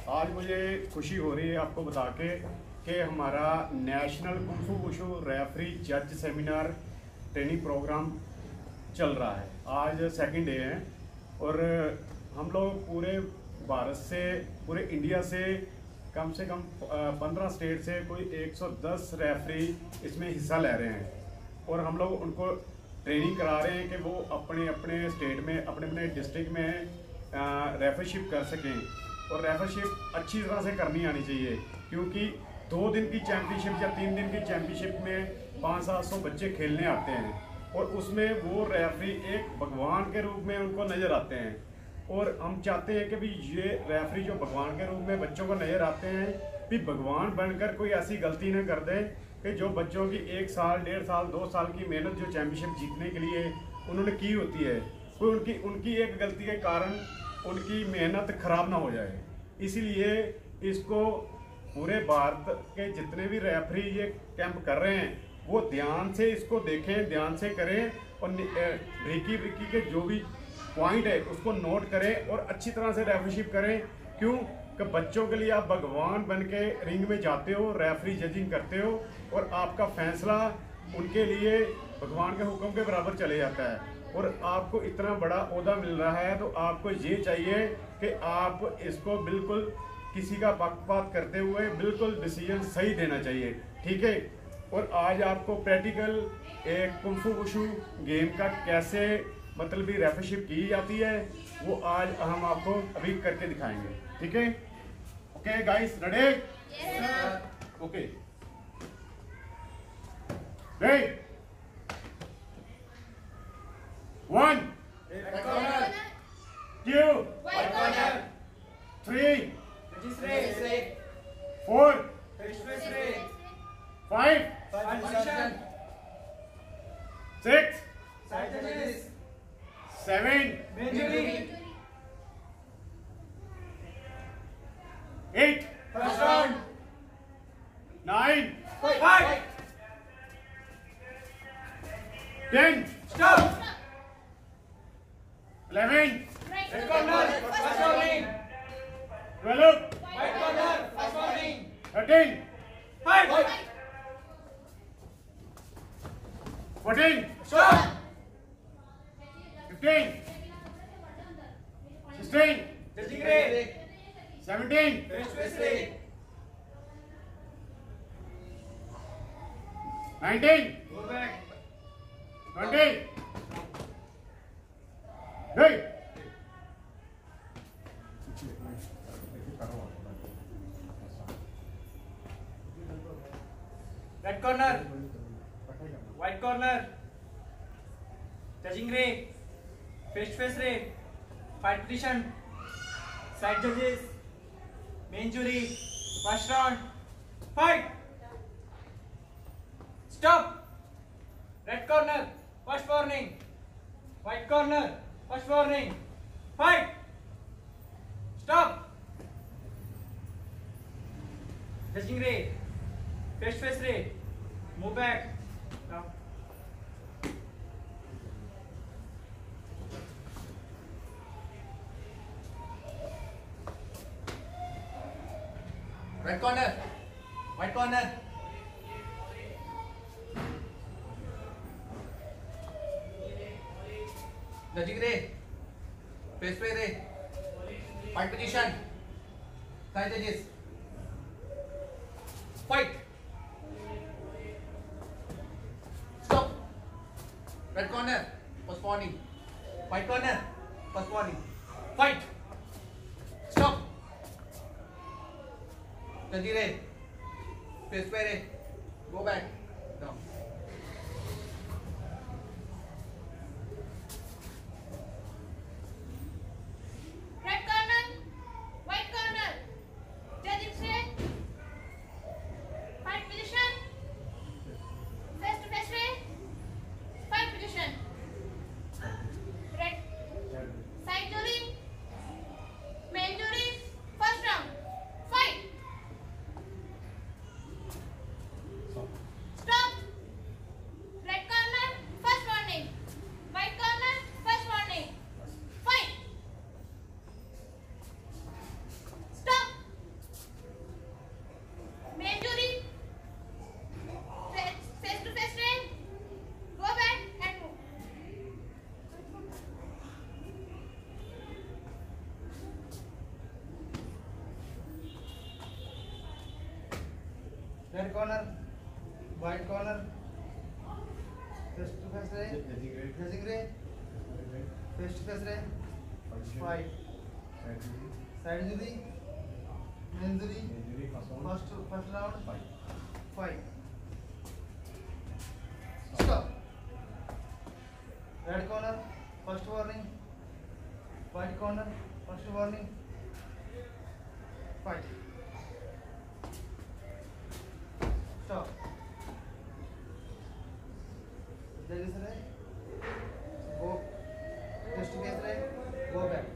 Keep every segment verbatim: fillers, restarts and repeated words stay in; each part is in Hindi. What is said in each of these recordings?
आज मुझे खुशी हो रही है आपको बता के कि हमारा national kung fu wushu referee जज सेमिनार ट्रेनिंग प्रोग्राम चल रहा है। आज सेकंड डे है और हम लोग पूरे भारत से, पूरे इंडिया से कम से कम पंद्रह स्टेट से कोई एक सौ दस रेफरी इसमें हिस्सा ले रहे हैं और हम लोग उनको ट्रेनिंग करा रहे हैं कि वो अपने अपने स्टेट में, अपने अपने डिस्ट्रिक्ट में रेफरशिप कर सकें और रेफरशिप अच्छी तरह से करनी आनी चाहिए, क्योंकि दो दिन की चैम्पियनशिप या तीन दिन की चैम्पियनशिप में पाँच सात सौ बच्चे खेलने आते हैं और उसमें वो रेफरी एक भगवान के रूप में उनको नज़र आते हैं। और हम चाहते हैं कि भी ये रेफरी जो भगवान के रूप में बच्चों को नज़र आते हैं, भी भगवान बनकर कोई ऐसी गलती न कर दे कि जो बच्चों की एक साल, डेढ़ साल, दो साल की मेहनत जो चैम्पियनशिप जीतने के लिए उन्होंने की होती है, कोई उनकी उनकी एक गलती के कारण उनकी मेहनत खराब ना हो जाए। इसीलिए इसको पूरे भारत के जितने भी रेफरी ये कैंप कर रहे हैं वो ध्यान से इसको देखें, ध्यान से करें और ब्रेकी ब्रेकी के जो भी पॉइंट है उसको नोट करें और अच्छी तरह से रेफरीशिप करें। क्यों कि बच्चों के लिए आप भगवान बन के रिंग में जाते हो, रेफरी जजिंग करते हो और आपका फैसला उनके लिए भगवान के हुक्म के बराबर चले जाता है और आपको इतना बड़ा ओहदा मिल रहा है, तो आपको ये चाहिए कि आप इसको बिल्कुल किसी का पक्षपात करते हुए बिल्कुल डिसीजन सही देना चाहिए, ठीक है। और आज आपको प्रैक्टिकल एक कुंग फू वुशु गेम का कैसे मतलब भी रेफरशिप की जाती है वो आज हम आपको अभी करके दिखाएंगे, ठीक है। Okay guys, ready? Okay, ready? One, red corner. Two, White corner. Three, Registry. four, Registry. five, Five position. six, Side judges. seven, Main jury. eight, First round. nine, Fight. ten, Stop. eleven, Red corner. First warning. twelve, White corner. First warning. thirteen, Fight. fourteen, Stop. fifteen, sixteen, Judging ray. seventeen, Registry. nineteen, Go back. twenty, hey! Red corner. White corner. Judging ray. Face to face ray. Fight position. Side judges. Main jury. First round. Fight. Stop. Red corner. First warning. White corner. First warning. Fight. Stop. Judging ray. Face to face ray. Move back. Now. Red corner, white corner. Judging ray, face play ray, fight position, side judges, fight, stop. Red corner, first warning, white corner, first warning, fight, stop. Judging ray, face play ray, go back, down. Red corner, white corner, judging ray, fight position, face to face ray, fight position, red, side jury, main jury, first round, fight, stop, red corner, white corner, face to face रे, जजिंग रे, फेस टू फेस रे, fight, side jury, main jury, first first round, fight, stop, red corner, first warning, white corner, first warning, fight, stop, जल्दी से गो, फेस टू फेस रे, go back,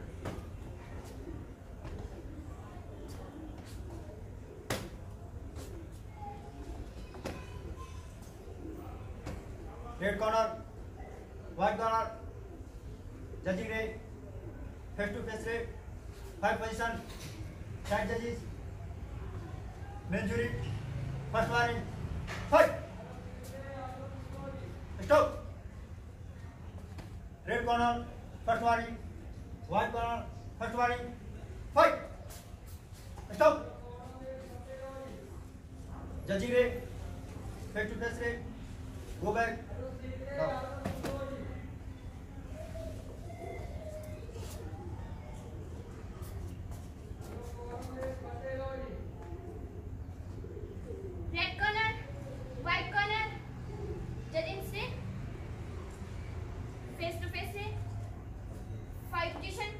red corner, white corner, judging रे, फेस टू फेस रे, फाइव पोजीशन, साइड जजेस, main jury, first warning, fight, stop, red corner, first warning, white corner, first warning, fight, stop, judging रे, फेस टू फेस रे, go back, Red corner, white corner, judging से face to face से five position,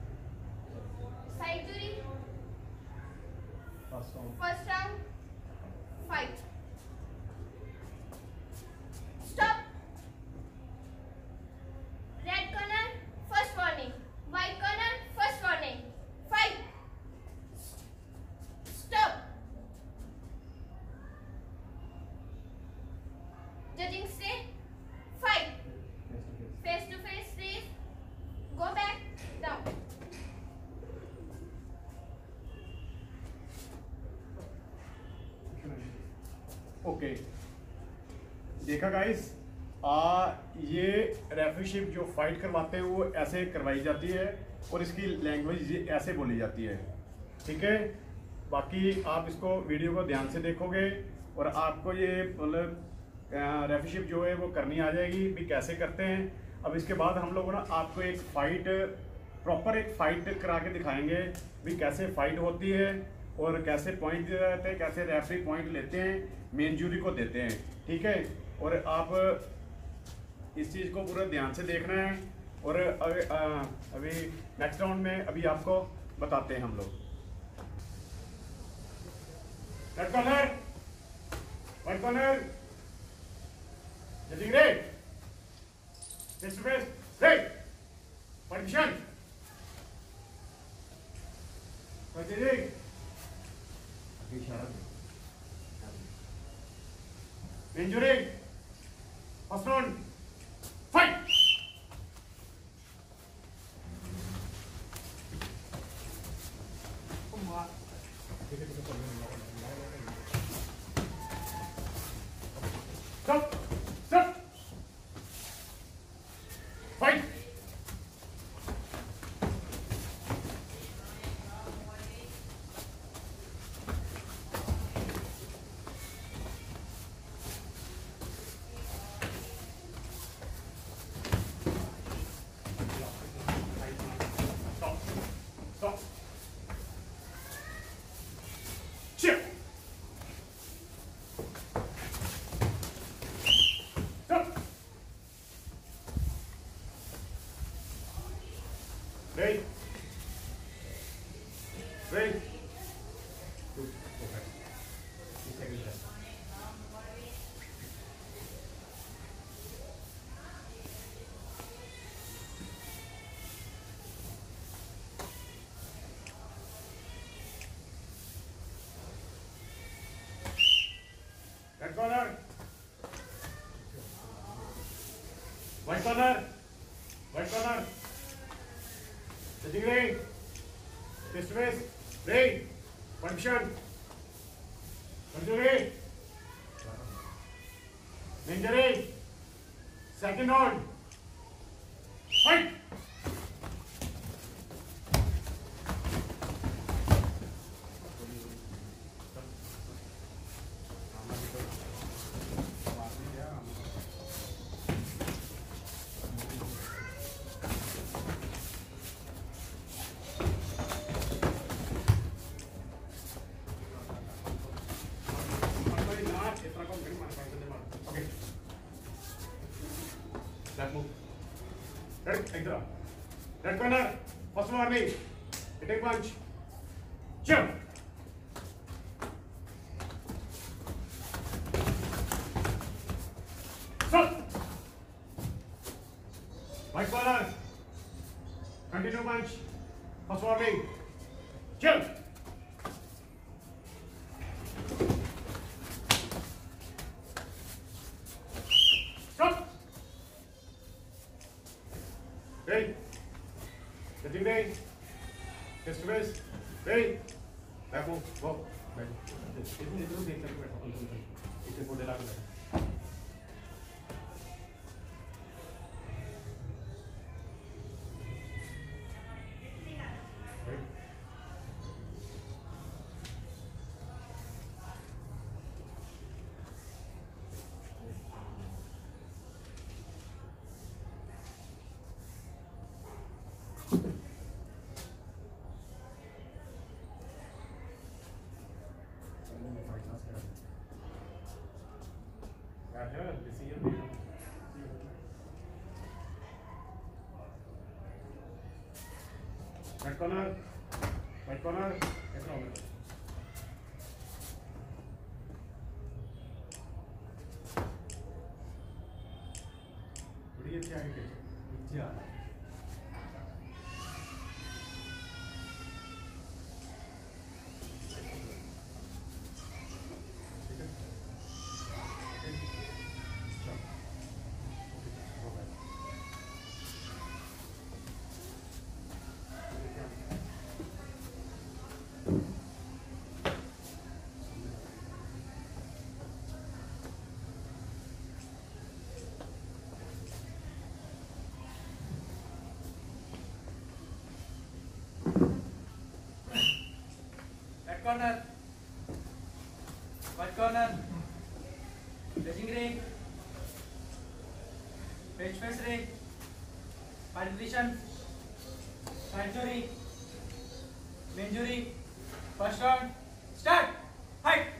side jury, first round, fight, stop, red corner, first warning, white corner, first warning, fight, stop. Judging say fight, face to face race, go back down. Okay, देखा गाइस, आ ये रेफरीशिप जो फाइट करवाते हैं वो ऐसे करवाई जाती है और इसकी लैंग्वेज ऐसे बोली जाती है, ठीक है। बाकी आप इसको वीडियो को ध्यान से देखोगे और आपको ये मतलब रेफरीशिप जो है वो करनी आ जाएगी भी कैसे करते हैं। अब इसके बाद हम लोग ना आपको एक फ़ाइट प्रॉपर एक फ़ाइट करा के दिखाएंगे भी कैसे फ़ाइट होती है और कैसे पॉइंट दिए जाते हैं, कैसे रेफरी पॉइंट लेते हैं, मेन जूरी को देते हैं, ठीक है। और आप इस चीज़ को पूरा ध्यान से देखना है और अभी, अभी नेक्स्ट राउंड में अभी आपको बताते हैं हम लोग। Red corner, white corner, judging रे, face to face, red, permission, judging, injury, first round, fight, stop, stop, fight, stop, stop, chip. Ready? Ready? Two. Okay. Two seconds left. Red corner. White corner. White corner. Sitting ring. Face to face. Ring. Position. Injury. Injury. Second round. Fight. तीसरा red corner first warning hitting punch jump White corner. Continue punch. First warning. Jump. Stop. Ready. Setting ready. Face to face. Ready. Back move. Go. Back. इधर इधर देख करके बैठो कंट्रोल कर इसे कोडे लगा बैठो Right corner, right corner, ऐसा होगा। बड़ी अच्छी आगे के नीचे आ corner, white corner, dressing ring, face face ring, fight position, side jury, main jury, first round, start, fight.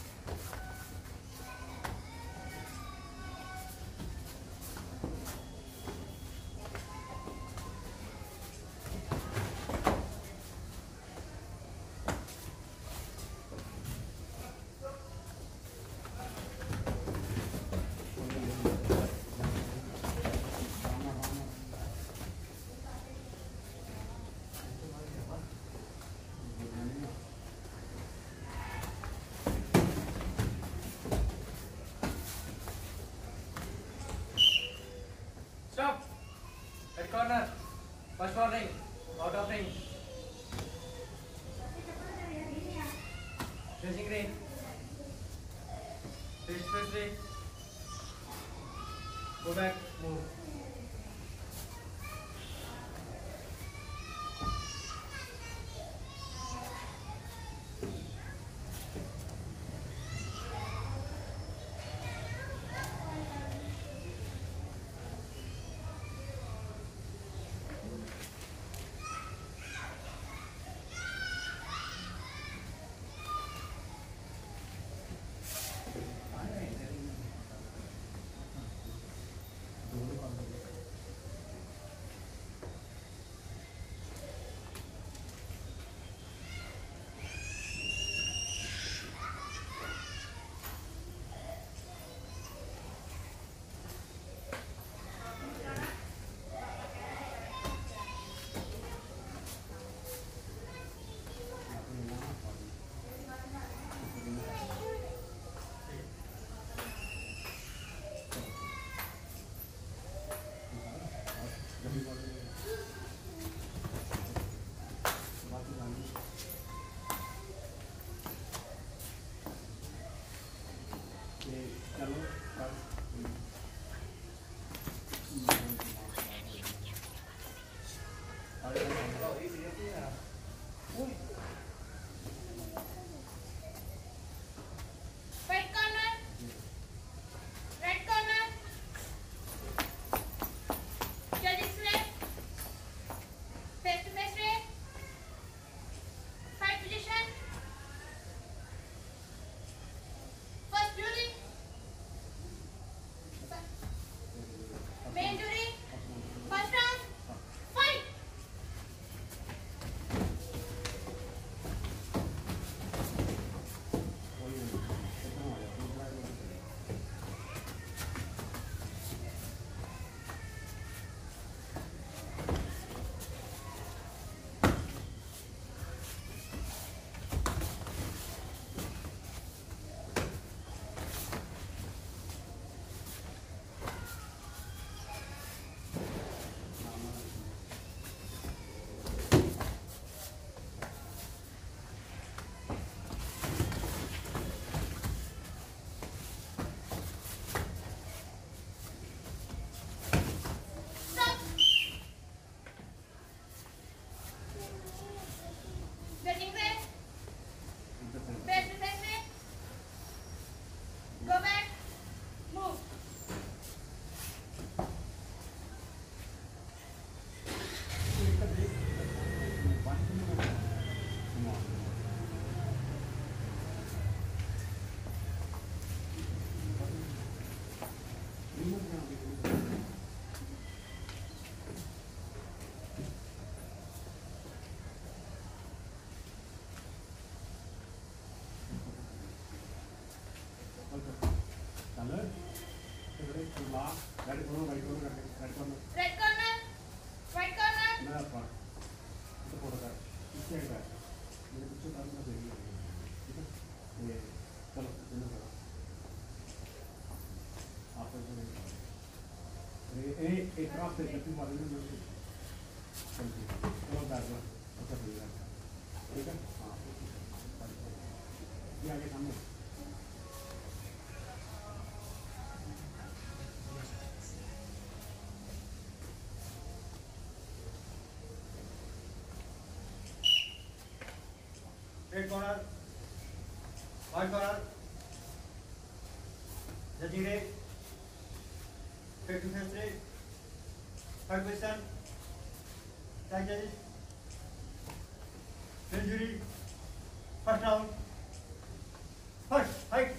Stop. Red corner. First warning. Out of ring. Dressing ring. Face to face ring. Go back. Move. White corner, red corner, judges left, face to face ring, fight position, first jury, main jury, first round, आप से इकतीस मारे में चलो बैठ जाओ अच्छा ठीक है ठीक है हाँ ये आगे सामने red corner white corner judging रे फेस टू फेस रे थर्ड पोजीशन साइड जजेस injury first round first fight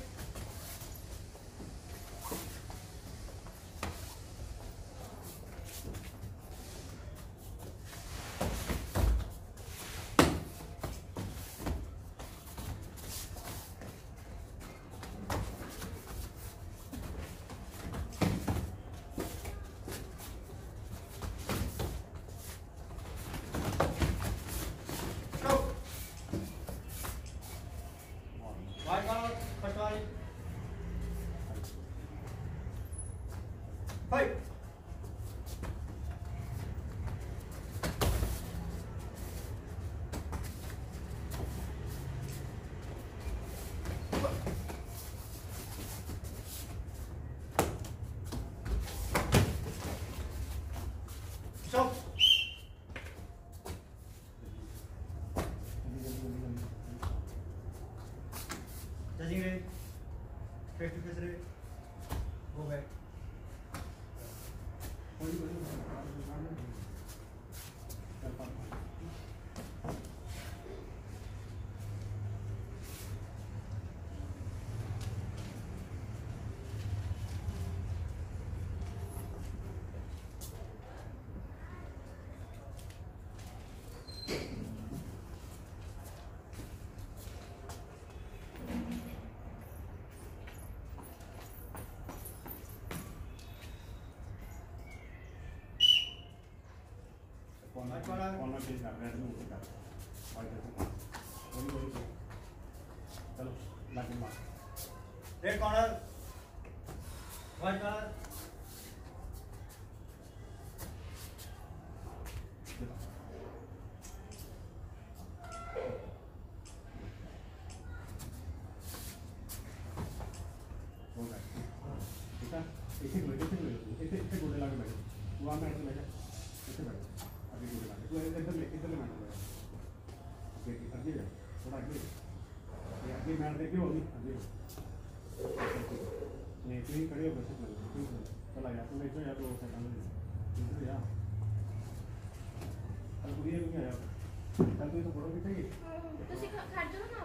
white corner first वाली फाइट स्टॉप जजिंग रे फेस टू फेस रे go back corner corner change कर रेड में ऊपर कर व्हाइट है वही वही चलो लाइन मार रेड कॉर्नर व्हाइट कॉर्नर हो गया ठीक है ऐसे गोले ऐसे गोले ऐसे ऐसे गोले लगा बैठो वहां में ऐसे बैठो ऐसे बैठो अभी गोले लगा तू इधर ले इधर ले बैठो ओके आगे जा थोड़ा आगे ये आगे मैट देखी होगी आगे नहीं क्लीन करियो बस चला गया तू देखो या तो सेकंड में इधर या अब पूरी है क्या यार कल तो फोटो खींचेगी ਤੁਸੀਂ ਖੜ ਜਾਓ ਨਾ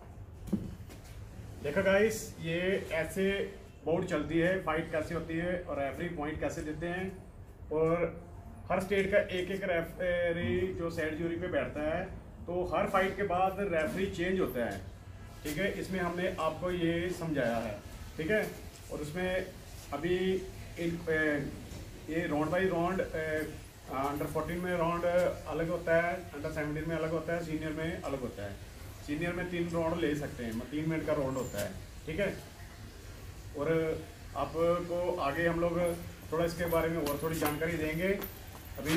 देखो गाइस ये ऐसे बोर्ड चलती है फाइट कैसे होती है और रेफरी पॉइंट कैसे देते हैं और हर स्टेट का एक एक रेफरी जो साइड ज्यूरी पे बैठता है तो हर फाइट के बाद रेफरी चेंज होता है ठीक है इसमें हमने आपको ये समझाया है ठीक है और उसमें अभी इन ए, ये round by round under fourteen में राउंड अलग होता है अंडर सेवनटीन में अलग होता है सीनियर में अलग होता है सीनियर में तीन राउंड ले सकते हैं तीन मिनट का राउंड होता है ठीक है और आपको आगे हम लोग थोड़ा इसके बारे में और थोड़ी जानकारी देंगे अभी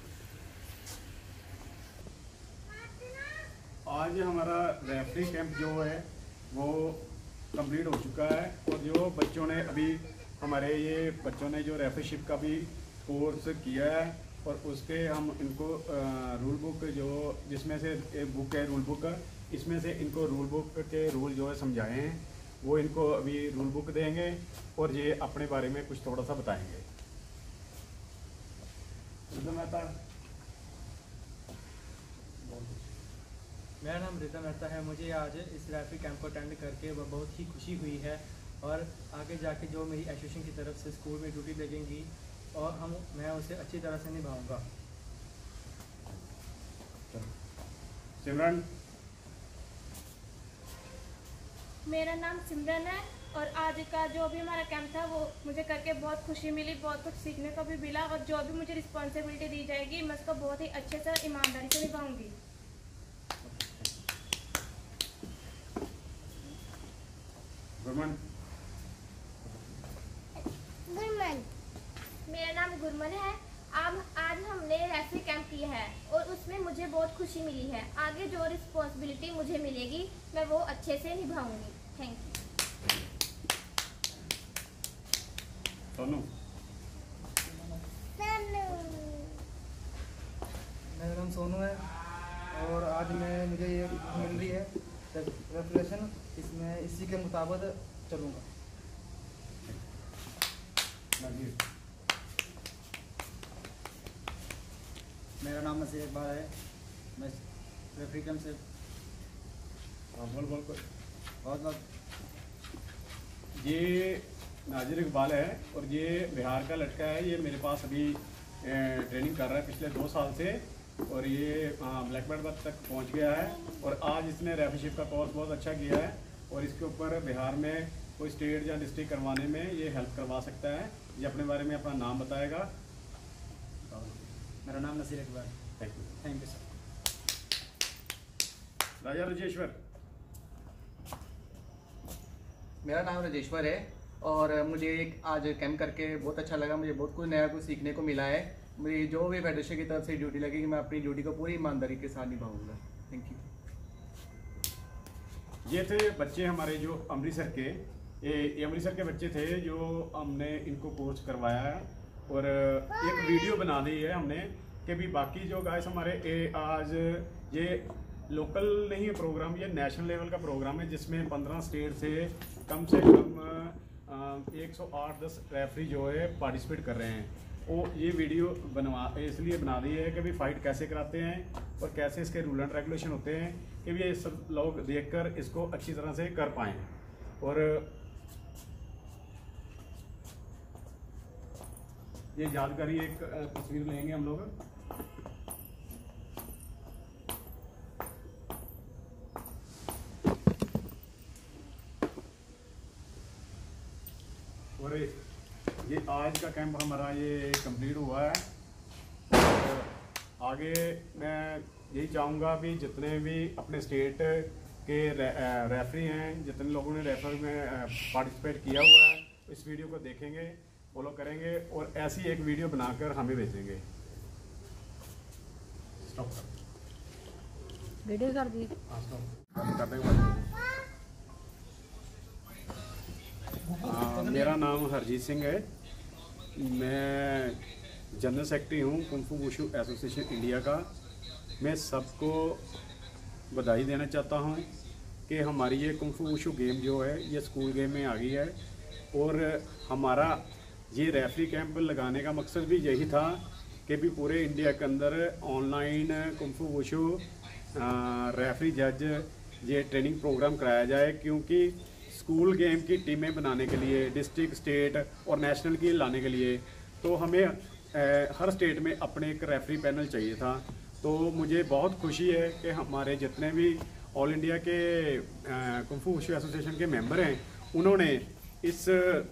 आज हमारा रेफरी कैंप जो है वो कंप्लीट हो चुका है और जो बच्चों ने अभी हमारे ये बच्चों ने जो रेफरीशिप का भी कोर्स किया है और उसके हम इनको रूल बुक जो जिसमें से एक बुक है रूल बुक इसमें से इनको रूल बुक के रूल जो है समझाए हैं वो इनको अभी रूल बुक देंगे और ये अपने बारे में कुछ थोड़ा सा बताएंगे मेहता मेरा नाम रिता मेहता है। मुझे आज इस रेफरी कैंप को अटेंड करके वह बहुत ही खुशी हुई है और आगे जाके जो मेरी एसोसिएशन की तरफ से स्कूल में ड्यूटी लगेंगी और हम मैं उसे अच्छी तरह से निभाऊंगा। सिमरन मेरा नाम सिमरन है और आज का जो भी हमारा कैंप था वो मुझे करके बहुत खुशी मिली, बहुत कुछ सीखने को भी मिला और जो भी मुझे रिस्पॉन्सिबिलिटी दी जाएगी मैं उसको बहुत ही अच्छे से ईमानदारी से निभाऊंगी। गुरमन गुरमन मेरा नाम गुरमन है मुझे बहुत खुशी मिली है। आगे जो रिस्पॉन्सिबिलिटी मुझे मिलेगी मैं वो अच्छे से निभाऊंगी। Thank you. सोनू। मेरा नाम सोनू है और आज मैं मुझे ये मिल रही है रेफरेशन, इसमें इसी के मुताबिक चलूँगा। मेरा नाम नसीर इकबाल है, मैं रेफरी कैंप से बोल बोल बोल। बहुत बहुत ये नाजिर इकबाल है और ये बिहार का लड़का है। ये मेरे पास अभी ट्रेनिंग कर रहा है पिछले दो साल से और ये ब्लैक बेल्ट तक पहुंच गया है और आज इसने रेफरीशिप का कोर्स बहुत अच्छा किया है और इसके ऊपर बिहार में कोई स्टेट या डिस्ट्रिक्ट करवाने में ये हेल्प करवा सकता है। ये अपने बारे में अपना नाम बताएगा। मेरा नाम Nasir Iqbal. Thank you. Thank you sir. Raja Rajeshwar. मेरा नाम राजेश्वर है और मुझे एक आज कैंप करके बहुत अच्छा लगा। मुझे बहुत कुछ नया कुछ सीखने को मिला है। मुझे जो भी फेडरेशन की तरफ से ड्यूटी लगेगी मैं अपनी ड्यूटी को पूरी ईमानदारी के साथ निभाऊंगा। Thank you. ये थे बच्चे हमारे जो अमृतसर के, ये अमृतसर के बच्चे थे जो हमने इनको कोर्स करवाया है और एक वीडियो बना दी है हमने कि भी बाकी जो गाइस हमारे ए, आज ये लोकल नहीं है प्रोग्राम, ये नेशनल लेवल का प्रोग्राम है जिसमें पंद्रह स्टेट से कम से कम एक सौ आठ दस रेफरी जो है पार्टिसिपेट कर रहे हैं। वो ये वीडियो बनवा इसलिए बना दी है कि भी फाइट कैसे कराते हैं और कैसे इसके रूल एंड रेगुलेशन होते हैं कि भी ये सब लोग देखकर इसको अच्छी तरह से कर पाएँ। और ये यादगारी एक तस्वीर लेंगे हम लोग। और ये आज का कैंप हमारा ये कंप्लीट हुआ है और आगे मैं यही चाहूँगा भी जितने भी अपने स्टेट के रे, रेफरी हैं, जितने लोगों ने रेफर में पार्टिसिपेट किया हुआ है इस वीडियो को देखेंगे, फॉलो करेंगे और ऐसी एक वीडियो बनाकर हमें भेजेंगे। स्टॉप कर वीडियो कर दी। हाँ स्टॉप कर देंगे। मेरा नाम हरजीत सिंह है। मैं जनरल सेक्रेटरी हूँ कुंफू वुशु एसोसिएशन इंडिया का। मैं सबको बधाई देना चाहता हूँ कि हमारी ये कुंफू वुशु गेम जो है ये स्कूल गेम में आ गई है और हमारा ये रेफरी कैंप लगाने का मकसद भी यही था कि भी पूरे इंडिया के अंदर ऑनलाइन कुंफू वुशु रेफरी जज ये ट्रेनिंग प्रोग्राम कराया जाए, क्योंकि स्कूल गेम की टीमें बनाने के लिए डिस्ट्रिक्ट, स्टेट और नेशनल की लाने के लिए तो हमें ए, हर स्टेट में अपने एक रेफरी पैनल चाहिए था। तो मुझे बहुत खुशी है कि हमारे जितने भी ऑल इंडिया के कुंफू वुशु एसोसिएशन के मेंबर हैं उन्होंने इस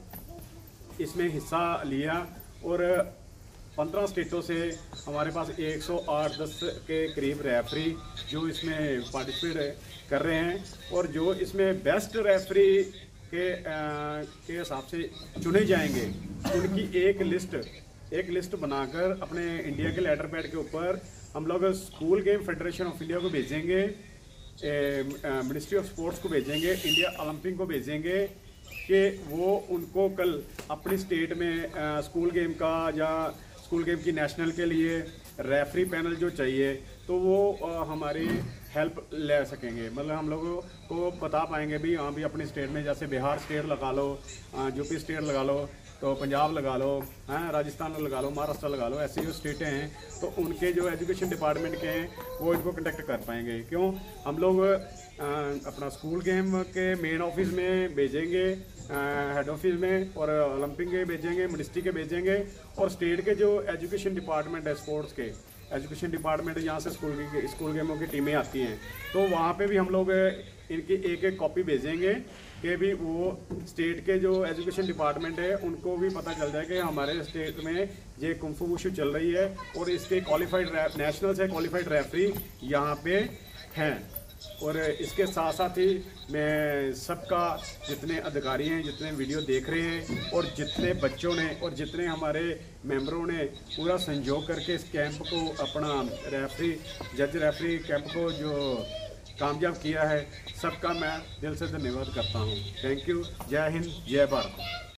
इसमें हिस्सा लिया और पंद्रह स्टेटों से हमारे पास एक सौ आठ दस के करीब रेफरी जो इसमें पार्टिसिपेट कर रहे हैं और जो इसमें बेस्ट रेफरी के आ, के हिसाब से चुने जाएंगे उनकी एक लिस्ट एक लिस्ट बनाकर अपने इंडिया के लेटर पैड के ऊपर हम लोग school game federation of India को भेजेंगे, मिनिस्ट्री ऑफ स्पोर्ट्स को भेजेंगे, इंडिया ओलंपिक को भेजेंगे कि वो उनको कल अपनी स्टेट में आ, स्कूल गेम का या स्कूल गेम की नेशनल के लिए रेफरी पैनल जो चाहिए तो वो आ, हमारी हेल्प ले सकेंगे। मतलब हम लोगों को बता पाएंगे भी हाँ भी अपनी स्टेट में जैसे बिहार स्टेट लगा लो, यूपी स्टेट लगा लो, तो पंजाब लगा लो, हैं राजस्थान लगा लो, महाराष्ट्र लगा लो, ऐसी जो स्टेटें हैं तो उनके जो एजुकेशन डिपार्टमेंट के हैं वो इनको कंडक्ट कर पाएंगे। क्यों हम लोग अपना स्कूल गेम के मेन ऑफिस में भेजेंगे, हेड ऑफिस में, और ओलंपिक के भेजेंगे, मिनिस्ट्री के भेजेंगे और स्टेट के जो एजुकेशन डिपार्टमेंट है स्पोर्ट्स के एजुकेशन डिपार्टमेंट जहाँ से स्कूल की स्कूल गेमों की टीमें आती हैं तो वहाँ पे भी हम लोग इनकी एक एक कॉपी भेजेंगे कि भी वो स्टेट के जो एजुकेशन डिपार्टमेंट है उनको भी पता चल जाए कि हमारे स्टेट में ये कुंफू वुशु चल रही है और इसके क्वालिफाइड नेशनल से क्वालिफाइड रेफरी यहाँ पे हैं। और इसके साथ साथ ही मैं सबका, जितने अधिकारी हैं, जितने वीडियो देख रहे हैं और जितने बच्चों ने और जितने हमारे मेंबरों ने पूरा संजोग करके इस कैंप को, अपना रेफरी जज रेफरी कैंप को जो कामयाब किया है, सबका मैं दिल से धन्यवाद करता हूँ। Thank you. जय हिंद, जय भारत।